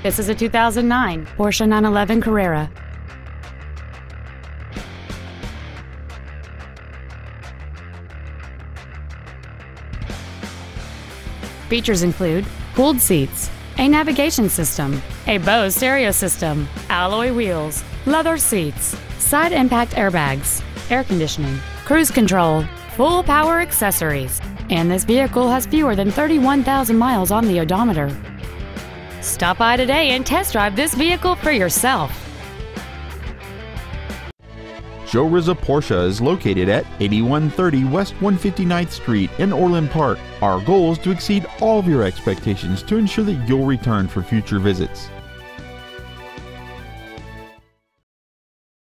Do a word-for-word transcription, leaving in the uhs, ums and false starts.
This is a two thousand nine Porsche nine eleven Carrera. Features include cooled seats, a navigation system, a Bose stereo system, alloy wheels, leather seats, side impact airbags, air conditioning, cruise control, full power accessories, and this vehicle has fewer than thirty-one thousand miles on the odometer. Stop by today and test drive this vehicle for yourself. Joe Rizza Porsche is located at eighty-one thirty West one hundred fifty-ninth Street in Orland Park. Our goal is to exceed all of your expectations to ensure that you'll return for future visits.